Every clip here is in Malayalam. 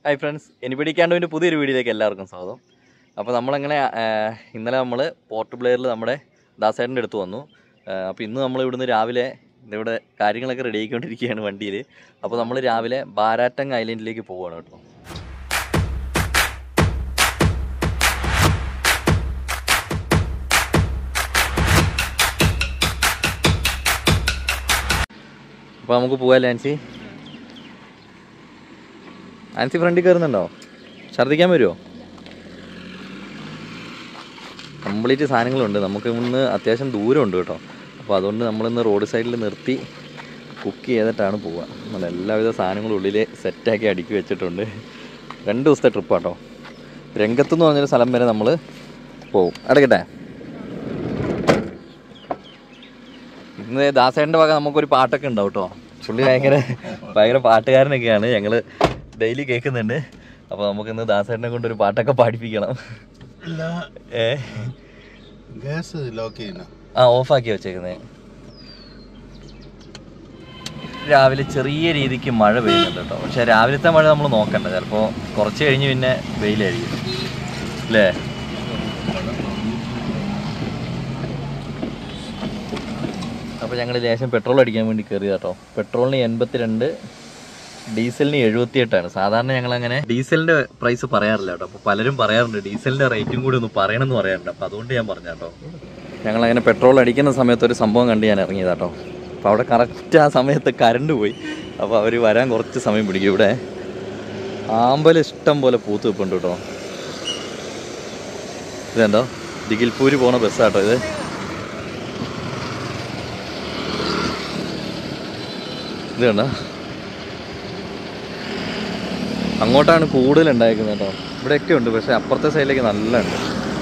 ഹായ് ഫ്രണ്ട്സ്, എനിബഡി ക്യാൻഡോവിൻ്റെ പുതിയൊരു വീഡിയോയിലേക്ക് എല്ലാവർക്കും സ്വാഗതം. അപ്പോൾ നമ്മളങ്ങനെ ഇന്നലെ നമ്മൾ പോർട്ട് ബ്ലെയറിൽ നമ്മുടെ ദാസേട്ടൻ്റെ അടുത്ത് വന്നു. അപ്പോൾ ഇന്ന് നമ്മൾ ഇവിടുന്ന് രാവിലെ ഇവിടെ കാര്യങ്ങളൊക്കെ റെഡി ആയിക്കൊണ്ടിരിക്കുകയാണ് വണ്ടിയിൽ. അപ്പോൾ നമ്മൾ രാവിലെ ബാരാറ്റങ് ഐലൻഡിലേക്ക് പോവുകയാണ് കേട്ടോ. അപ്പോൾ നമുക്ക് പോകാം. ആൻസി ഫ്രണ്ടിൽ കയറുന്നുണ്ടോ? ഛർദ്ദിക്കാൻ വരുമോ? കംപ്ലീറ്റ് സാധനങ്ങളുണ്ട്. നമുക്ക് ഇന്ന് അത്യാവശ്യം ദൂരമുണ്ട് കേട്ടോ. അപ്പോൾ അതുകൊണ്ട് നമ്മളിന്ന് റോഡ് സൈഡിൽ നിർത്തി കുക്ക് ചെയ്തിട്ടാണ് പോവുക. നമ്മൾ എല്ലാവിധ സാധനങ്ങളും ഉള്ളിൽ സെറ്റാക്കി അടുക്കി വെച്ചിട്ടുണ്ട്. 2 ദിവസത്തെ ട്രിപ്പാട്ടോ. രംഗത്തെന്ന് പറഞ്ഞൊരു സ്ഥലം വരെ നമ്മൾ പോവും. അടക്കട്ടെ. ഇന്ന് ദാസേട്ടൻ്റെ ഭാഗം നമുക്കൊരു പാട്ടൊക്കെ ഉണ്ടാവും കേട്ടോ. പുള്ളി ഭയങ്കര പാട്ടുകാരനൊക്കെയാണ്. ഞങ്ങൾ ഡെയിലി കേൾക്കുന്നുണ്ട്. അപ്പോൾ നമുക്കിന്ന് ദാസേട്ടനെ കൊണ്ടൊരു പാട്ടൊക്കെ പാടിപ്പിക്കണം. ഓഫാക്കി വെച്ചേക്കുന്നത്. രാവിലെ ചെറിയ രീതിക്ക് മഴ പെയ്യുന്നുണ്ട് കേട്ടോ. പക്ഷെ രാവിലത്തെ മഴ നമ്മൾ നോക്കണ്ട, ചിലപ്പോൾ കുറച്ച് കഴിഞ്ഞ് പിന്നെ വെയിലായിരിക്കും അല്ലേ? അപ്പോൾ ഞങ്ങൾ ലേശം പെട്രോൾ അടിക്കാൻ വേണ്ടി കയറി കേട്ടോ. പെട്രോളിന് 82, ഡീസലിന് 78ആണ്. സാധാരണ ഞങ്ങളങ്ങനെ ഡീസലിൻ്റെ പ്രൈസ് പറയാറില്ല കേട്ടോ. അപ്പോൾ പലരും പറയാറുണ്ട് ഡീസലിൻ്റെ റേറ്റും കൂടി ഒന്ന് പറയണമെന്ന് പറയാറുണ്ട്. അപ്പോൾ അതുകൊണ്ട് ഞാൻ പറഞ്ഞു കേട്ടോ. ഞങ്ങളങ്ങനെ പെട്രോൾ അടിക്കുന്ന സമയത്ത് ഒരു സംഭവം കണ്ട് ഞാൻ ഇറങ്ങിയത് കേട്ടോ. അപ്പോൾ അവിടെ കറക്റ്റ് ആ സമയത്ത് കറണ്ട് പോയി. അപ്പോൾ അവർ വരാൻ കുറച്ച് സമയം പിടിക്കും. ഇവിടെ ആമ്പൽ ഇഷ്ടം പോലെ പൂത്ത് വെപ്പുണ്ട് കേട്ടോ. ഇതെന്തോ ദിഗിൽപൂര് പോണ ബസ്സാട്ടോ ഇത്. ഇത് കണ്ടോ, അങ്ങോട്ടാണ് കൂടുതൽ ഉണ്ടായിരിക്കുന്നത് കേട്ടോ. ഇവിടെയൊക്കെ ഉണ്ട്, പക്ഷെ അപ്പുറത്തെ സൈഡിലേക്ക് നല്ല ഉണ്ട്.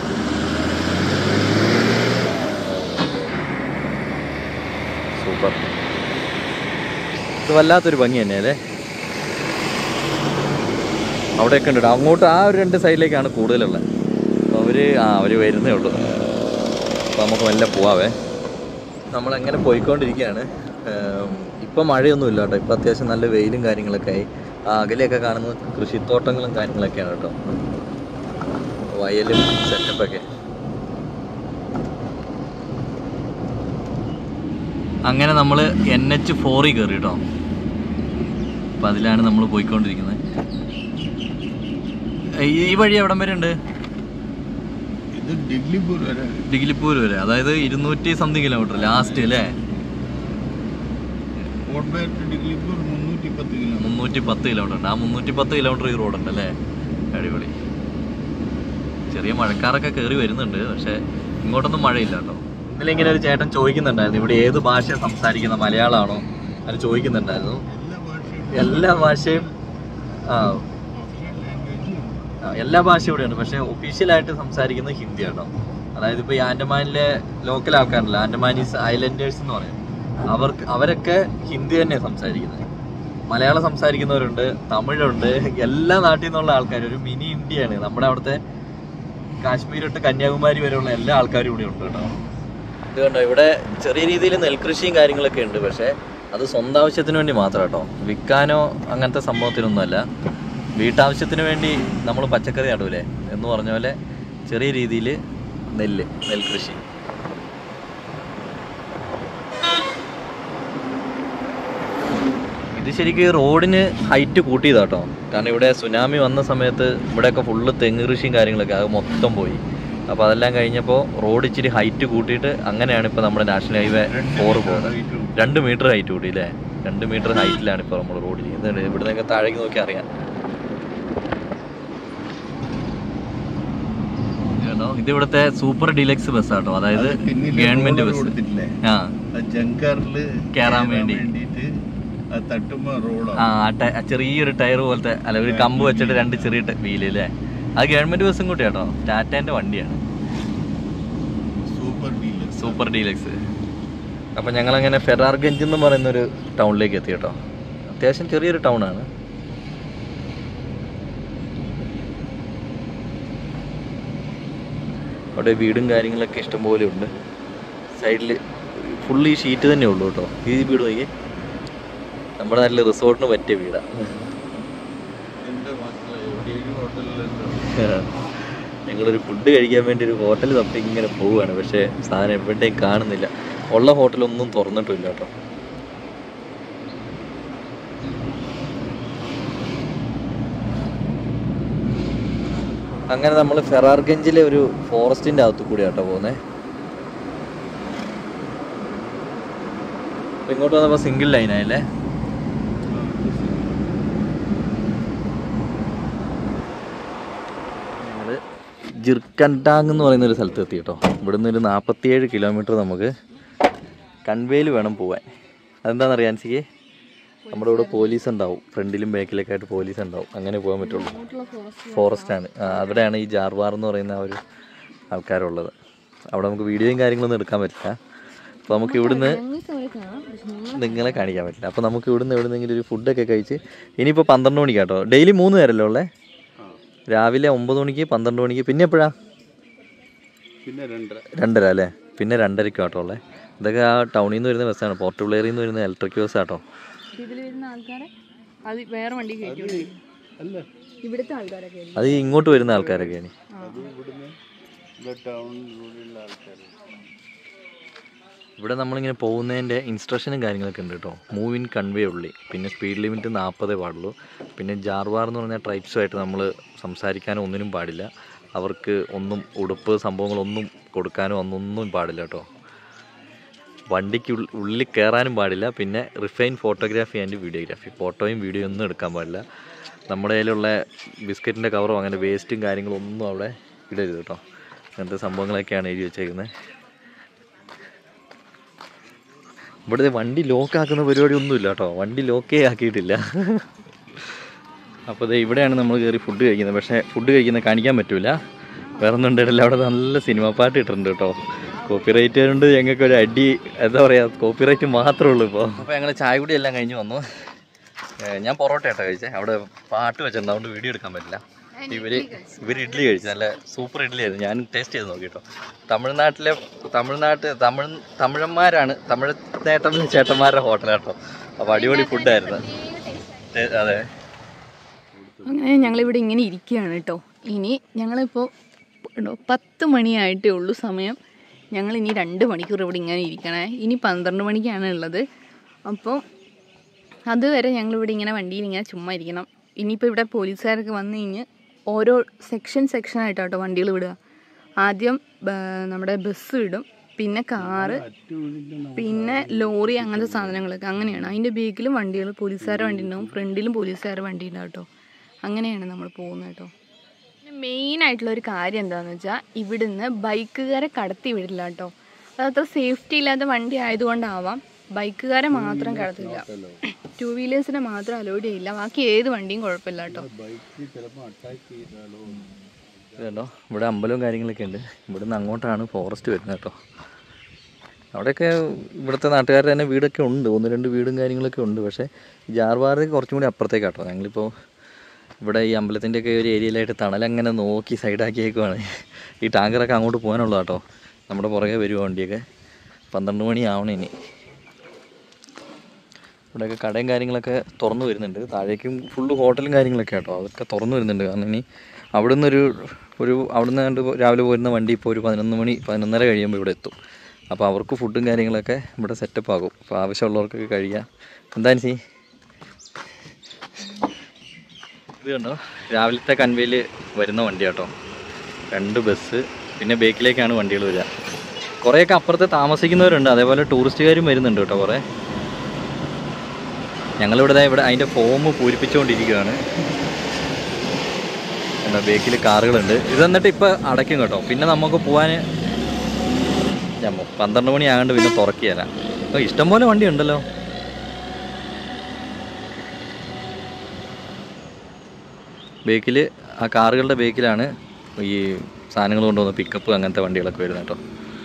സൂപ്പർ. ഇത് വല്ലാത്തൊരു ഭംഗി തന്നെയല്ലേ. അവിടെയൊക്കെ ഉണ്ട്. അങ്ങോട്ട് ആ ഒരു 2 സൈഡിലേക്കാണ് കൂടുതലുള്ളത്. അപ്പോൾ അവർ വരുന്നേ ഉള്ളൂ. അപ്പോൾ നമുക്ക് മെല്ലെ പോവാവേ. നമ്മളങ്ങനെ പോയിക്കൊണ്ടിരിക്കുകയാണ്. ഇപ്പം മഴയൊന്നുമില്ല കേട്ടോ. ഇപ്പം അത്യാവശ്യം നല്ല വെയിലും കാര്യങ്ങളൊക്കെ ആയി. അകലെയൊക്കെ കാണുന്ന കൃഷിത്തോട്ടങ്ങളും കാര്യങ്ങളൊക്കെയാണ് കേട്ടോ. വയലും സെറ്റപ്പൊക്കെ. അങ്ങനെ നമ്മൾ NH4 കയറി കേട്ടോ. അപ്പം അതിലാണ് നമ്മൾ പോയിക്കൊണ്ടിരിക്കുന്നത്. ഈ വഴി എവിടം വരെ ഉണ്ട്? ദിഗ്ലിപൂർ വരെ, അതായത് 200 സംതിങ് കിലോമീറ്റർ ലാസ്റ്റ് അല്ലേ? 310 കിലോമീറ്റർ ഉണ്ട്. ആ 310 കിലോമീറ്റർ ഈ റോഡുണ്ട് അല്ലേ? അടിപൊളി. ചെറിയ മഴക്കാരൊക്കെ കയറി വരുന്നുണ്ട്, പക്ഷെ ഇങ്ങോട്ടൊന്നും മഴയില്ല കേട്ടോ. ഇന്നലെ ഇങ്ങനെ ഒരു ചേട്ടൻ ചോദിക്കുന്നുണ്ടായിരുന്നു ഇവിടെ ഏത് ഭാഷ സംസാരിക്കുന്ന, മലയാളമാണോ അത് ചോദിക്കുന്നുണ്ടായിരുന്നു. എല്ലാ ഭാഷയും എല്ലാ ഭാഷയും ഇവിടെയുണ്ട്, പക്ഷെ ഒഫീഷ്യലായിട്ട് സംസാരിക്കുന്നത് ഹിന്ദി കേട്ടോ. അതായത് ഇപ്പോൾ ഈ ആൻഡമാനിലെ ലോക്കൽ ആൾക്കാരുണ്ടല്ലോ, ആൻഡമാനീസ് ഐലൻഡേഴ്സ് എന്ന് പറയും, അവരൊക്കെ ഹിന്ദി തന്നെയാണ് സംസാരിക്കുന്നത്. മലയാളം സംസാരിക്കുന്നവരുണ്ട്, തമിഴുണ്ട്, എല്ലാ നാട്ടിൽ നിന്നുള്ള ആൾക്കാർ. ഒരു മിനി ഇന്ത്യയാണ്. നമ്മുടെ അവിടുത്തെ കാശ്മീർ തൊട്ട് കന്യാകുമാരി വരെയുള്ള എല്ലാ ആൾക്കാരും ഇവിടെ ഉണ്ട് കേട്ടോ. ഇത് കണ്ടോ, ഇവിടെ ചെറിയ രീതിയിൽ നെൽകൃഷിയും കാര്യങ്ങളൊക്കെ ഉണ്ട്, പക്ഷേ അത് സ്വന്തം ആവശ്യത്തിന് വേണ്ടി മാത്രം കേട്ടോ. വിൽക്കാനോ അങ്ങനത്തെ സംഭവത്തിനൊന്നുമല്ല. വീട്ടാവശ്യത്തിന് വേണ്ടി നമ്മൾ പച്ചക്കറി നടുവില്ലേ എന്ന് പറഞ്ഞ പോലെ ചെറിയ രീതിയിൽ നെൽകൃഷി. ഇത് ശരിക്കും റോഡിന് ഹൈറ്റ് കൂട്ടിയതാട്ടോ. കാരണം ഇവിടെ സുനാമി വന്ന സമയത്ത് ഇവിടെയൊക്കെ ഫുള്ള് തെങ്ങ് കൃഷിയും കാര്യങ്ങളൊക്കെ അത് മൊത്തം പോയി. അപ്പോൾ അതെല്ലാം കഴിഞ്ഞപ്പോൾ റോഡ് ഇച്ചിരി ഹൈറ്റ് കൂട്ടിയിട്ട് അങ്ങനെയാണ് ഇപ്പോൾ നമ്മുടെ നാഷണൽ ഹൈവേ 4 പോകുന്നത്. 2 മീറ്റർ ഹൈറ്റ് കൂട്ടി അല്ലേ? 2 മീറ്റർ ഹൈറ്റിലാണ് ഇപ്പോൾ നമ്മൾ റോഡിൽ. ഇതുണ്ട്, ഇവിടെ നിന്നൊക്കെ താഴേക്ക് നോക്കി അറിയാം. ഇത് ഇവിടുത്തെ സൂപ്പർ ഡീലക്സ് ബസ് ആട്ടോ. അതായത് ഗവൺമെന്റ് ബസ്. കയറാൻ വേണ്ടി ചെറിയൊരു ടയർ പോലത്തെ, അല്ല ഒരു കമ്പ് വെച്ചിട്ട് 2 ചെറിയ വീല് അല്ലേ? അത് ഗവൺമെന്റ് ബസ്സും കൂട്ടി കേട്ടോ. ടാറ്റേന്റെ വണ്ടിയാണ് സൂപ്പർ ഡീലക്സ്. അപ്പം ഞങ്ങളങ്ങനെ ഫെറാർഗഞ്ച് എന്ന് പറയുന്നൊരു ടൗണിലേക്ക് എത്തി കേട്ടോ. അത്യാവശ്യം ചെറിയൊരു ടൗണാണ്. അവിടെ വീടും കാര്യങ്ങളൊക്കെ ഇഷ്ടംപോലെ ഉണ്ട്. സൈഡിൽ ഫുള്ള് ഈ ഷീറ്റ് തന്നെ ഉള്ളൂ കേട്ടോ. ഈ വീട് നോക്കി നമ്മുടെ നാട്ടിൽ റിസോർട്ടിന് പറ്റിയ വീടാണ്. ഞങ്ങളൊരു ഫുഡ് കഴിക്കാൻ വേണ്ടി ഒരു ഹോട്ടൽ തപ്പി ഇങ്ങനെ പോവുകയാണ്. പക്ഷേ സാധനം എവിടെയും കാണുന്നില്ല. ഉള്ള ഹോട്ടലൊന്നും തുറന്നിട്ടില്ല കേട്ടോ. അങ്ങനെ നമ്മൾ ഫെറാർഗഞ്ചിലെ ഒരു ഫോറസ്റ്റിൻ്റെ അകത്തു കൂടി കേട്ടോ പോകുന്നത്. ഇങ്ങോട്ട് വന്നപ്പോൾ സിംഗിൾ ലൈനായില്ലേ. ഞങ്ങൾ ജിർക്കൻടാങ് എന്ന് പറയുന്നൊരു സ്ഥലത്ത് എത്തി കേട്ടോ. ഇവിടുന്ന് ഒരു 47 കിലോമീറ്റർ നമുക്ക് കൺവേയിൽ വേണം പോവാൻ. അതെന്താണെന്നറിയാൻ സിക്ക് നമ്മുടെ ഇവിടെ പോലീസ് ഉണ്ടാവും, ഫ്രണ്ടിലും ബാക്കിലൊക്കെ ആയിട്ട് പോലീസ് ഉണ്ടാവും. അങ്ങനെ പോകാൻ പറ്റുള്ളൂ. ഫോറസ്റ്റാണ്. അവിടെയാണ് ഈ ജാർവാർ എന്ന് പറയുന്ന ആ ഒരു ആൾക്കാരുള്ളത്. അവിടെ നമുക്ക് വീഡിയോയും കാര്യങ്ങളൊന്നും എടുക്കാൻ പറ്റില്ല. അപ്പോൾ നമുക്ക് ഇവിടുന്ന് നിങ്ങളെ കാണിക്കാൻ പറ്റില്ല. അപ്പോൾ നമുക്ക് ഇവിടുന്ന് എവിടുന്നെങ്കിലും ഒരു ഫുഡൊക്കെ കഴിച്ച് ഇനിയിപ്പോൾ 12 മണിക്ക് കേട്ടോ. ഡെയിലി 3 നേരമല്ലോ ഉള്ളത്. രാവിലെ 9 മണിക്ക്, 12 മണിക്ക്, പിന്നെ എപ്പോഴാണ്? പിന്നെ 2:30 അല്ലേ. പിന്നെ 2:30 കേട്ടോ ഉള്ളത്. ഇതൊക്കെ ആ ടൗണിൽ നിന്ന് വരുന്ന ബസ്സാണ്. പോർട്ട് ബ്ലെയറിൽ നിന്ന് വരുന്ന ഇലക്ട്രിക് ബസ് കേട്ടോ. അത് ഇങ്ങോട്ട് വരുന്ന ആൾക്കാരൊക്കെയാണ്. ഇവിടെ നമ്മളിങ്ങനെ പോകുന്നതിൻ്റെ ഇൻസ്ട്രക്ഷനും കാര്യങ്ങളൊക്കെ ഉണ്ട് കേട്ടോ. മൂവ് ഇൻ കൺവേ ഉള്ളി, പിന്നെ സ്പീഡ് ലിമിറ്റ് 40 പാടുള്ളൂ. പിന്നെ ജാർവാർ എന്ന് പറഞ്ഞാൽ ട്രൈബ്സുമായിട്ട് നമ്മൾ സംസാരിക്കാനോ ഒന്നിനും പാടില്ല. അവർക്ക് ഒന്നും ഉടുപ്പ് സംഭവങ്ങളൊന്നും കൊടുക്കാനോ ഒന്നും പാടില്ല കേട്ടോ. വണ്ടിക്ക് ഉള്ളിൽ കയറാനും പാടില്ല. പിന്നെ റിഫൈൻ ഫോട്ടോഗ്രാഫി ആൻഡ് വീഡിയോഗ്രാഫി, ഫോട്ടോയും വീഡിയോ ഒന്നും എടുക്കാൻ പാടില്ല. നമ്മുടെ കയ്യിലുള്ള ബിസ്ക്കറ്റിൻ്റെ കവറോ അങ്ങനെ വേസ്റ്റും കാര്യങ്ങളൊന്നും അവിടെ ഇടരുത് കേട്ടോ. അങ്ങനത്തെ സംഭവങ്ങളൊക്കെയാണ് എഴുതി വെച്ചേക്കുന്നത്. ഇവിടുത്തെ വണ്ടി ലോക്കാക്കുന്ന പരിപാടി ഒന്നുമില്ല കേട്ടോ. വണ്ടി ലോക്കേ ആക്കിയിട്ടില്ല. അപ്പോൾ ഇവിടെയാണ് നമ്മൾ കയറി ഫുഡ് കഴിക്കുന്നത്. പക്ഷേ ഫുഡ് കഴിക്കുന്നത് കാണിക്കാൻ പറ്റില്ല. വേറെ ഒന്നും ഉണ്ടായിട്ടില്ല. അവിടെ നല്ല സിനിമ പാട്ട് ഇട്ടിട്ടുണ്ട് കേട്ടോ. കോപ്പിറൈറ്റ് കൊണ്ട് ഞങ്ങൾക്ക് ഒരു അടി, എന്താ പറയുക, കോപ്പിറൈറ്റ് മാത്രമേ ഉള്ളൂ ഇപ്പോൾ. അപ്പോൾ ഞങ്ങൾ ചായ കൂടി എല്ലാം കഴിഞ്ഞ് വന്നു. ഞാൻ പൊറോട്ട കേട്ടോ കഴിച്ചേ. അവിടെ പാട്ട് വെച്ചിട്ടുണ്ട്, അതുകൊണ്ട് വീഡിയോ എടുക്കാൻ പറ്റില്ല. ഇവർ ഇഡ്ഡലി കഴിച്ചു. നല്ല സൂപ്പർ ഇഡ്ഡലി ആയിരുന്നു. ഞാൻ ടേസ്റ്റ് ചെയ്ത് നോക്കി കേട്ടോ. തമിഴന്മാരാണ്, തമിഴ് ചേട്ടന്മാരുടെ ഹോട്ടൽ കേട്ടോ. അപ്പോൾ അടിപൊളി ഫുഡായിരുന്നു. അതെ. അങ്ങനെ ഞങ്ങളിവിടെ ഇങ്ങനെ ഇരിക്കുകയാണ് കേട്ടോ. ഇനി ഞങ്ങളിപ്പോൾ 10 മണിയായിട്ടേ ഉള്ളൂ സമയം. ഞങ്ങളിനി 2 മണിക്കൂർ ഇവിടെ ഇങ്ങനെ ഇരിക്കണേ. ഇനി 12 മണിക്കാണ് ഉള്ളത്. അപ്പോൾ അതുവരെ ഞങ്ങളിവിടെ ഇങ്ങനെ വണ്ടിയിൽ ഇങ്ങനെ ചുമ്മാ ഇരിക്കണം. ഇനിയിപ്പോൾ ഇവിടെ പോലീസുകാരൊക്കെ വന്നു കഴിഞ്ഞ് ഓരോ സെക്ഷനായിട്ടോ കേട്ടോ വണ്ടികൾ വിടുക. ആദ്യം നമ്മുടെ ബസ് വിടും, പിന്നെ കാറ്, പിന്നെ ലോറി, അങ്ങനത്തെ സാധനങ്ങളൊക്കെ. അങ്ങനെയാണ്. അതിൻ്റെ ബേക്കിലും വണ്ടികൾ, പോലീസുകാരുടെ വണ്ടി ഉണ്ടാവും, ഫ്രണ്ടിലും പോലീസുകാരുടെ വണ്ടി ഉണ്ടാവും കേട്ടോ. അങ്ങനെയാണ് നമ്മൾ പോകുന്നത് കേട്ടോ. മെയിനായിട്ടുള്ളൊരു കാര്യം എന്താണെന്ന് വെച്ചാൽ ഇവിടുന്ന് ബൈക്കുകാരെ കടത്തി വിടില്ല കേട്ടോ. അതത്ര സേഫ്റ്റി ഇല്ലാത്ത വണ്ടി ആയതുകൊണ്ടാവാം ബൈക്കുകാരെ മാത്രം കടത്തില്ല. 2 വീലേഴ്സിനെ മാത്രം അലോഡ് ചെയ്യില്ല. ബാക്കി ഏത് വണ്ടിയും കുഴപ്പമില്ല കേട്ടോ. കേട്ടോ ഇവിടെ അമ്പലവും കാര്യങ്ങളൊക്കെ ഉണ്ട്. ഇവിടുന്ന് അങ്ങോട്ടാണ് ഫോറസ്റ്റ് വരുന്നത് കേട്ടോ. അവിടെയൊക്കെ ഇവിടുത്തെ നാട്ടുകാരുടെ തന്നെ വീടൊക്കെ ഉണ്ട്. 1-2 വീടും കാര്യങ്ങളൊക്കെ ഉണ്ട്. പക്ഷേ ജാർവാർ കുറച്ചും കൂടി അപ്പുറത്തേക്കാട്ടോ. ഞങ്ങളിപ്പോൾ ഇവിടെ ഈ അമ്പലത്തിൻ്റെയൊക്കെ ഒരു ഏരിയയിലായിട്ട് തണലങ്ങനെ നോക്കി സൈഡാക്കിയേക്കുവാണ്. ഈ ടാങ്കറൊക്കെ അങ്ങോട്ട് പോകാനുള്ള കേട്ടോ. നമ്മുടെ പുറകെ വരുമോ വണ്ടിയൊക്കെ. 12 മണി ആവണം ഇനി. ഇവിടെയൊക്കെ കടയും കാര്യങ്ങളൊക്കെ തുറന്നു വരുന്നുണ്ട്. താഴേക്കും ഫുള്ള് ഹോട്ടലും കാര്യങ്ങളൊക്കെ കേട്ടോ. അതൊക്കെ തുറന്നു വരുന്നുണ്ട്. കാരണം ഇനി അവിടുന്ന് അവിടുന്ന് കണ്ട് രാവിലെ പോരുന്ന വണ്ടി ഇപ്പോൾ ഒരു 11 മണി 11:30 കഴിയുമ്പോൾ ഇവിടെ എത്തും. അപ്പോൾ അവർക്ക് ഫുഡും കാര്യങ്ങളൊക്കെ ഇവിടെ സെറ്റപ്പ് ആകും. അപ്പോൾ ആവശ്യമുള്ളവർക്കൊക്കെ കഴിക്കാം. എന്തായാലും ചെയ്യും. ഇത് കണ്ടോ, രാവിലത്തെ കൺവേയിൽ വരുന്ന വണ്ടി കേട്ടോ. 2 ബസ്, പിന്നെ ബേക്കിലേക്കാണ് വണ്ടികൾ വരിക. കുറേയൊക്കെ അപ്പുറത്ത് താമസിക്കുന്നവരുണ്ട്. അതേപോലെ ടൂറിസ്റ്റുകാരും വരുന്നുണ്ട് കേട്ടോ കുറേ. ഞങ്ങളിവിടെ അതിൻ്റെ ഫോം പൂരിപ്പിച്ചുകൊണ്ടിരിക്കുകയാണ്. എന്താ ബേക്കിൽ കാറുകളുണ്ട്. ഇത് എന്നിട്ട് ഇപ്പോൾ അടയ്ക്കും കേട്ടോ. പിന്നെ നമുക്ക് പോകാൻ 12 മണി ആകാണ്ട് പിന്നെ തുറക്കുകയല്ല. ഇഷ്ടംപോലെ വണ്ടി ഉണ്ടല്ലോ. ബേക്കിൽ ആ കാറുകളുടെ ബേക്കിലാണ് ഈ സാധനങ്ങൾ കൊണ്ടുവന്ന പിക്കപ്പ് അങ്ങനത്തെ വണ്ടികളൊക്കെ വരുന്നത് കേട്ടോ.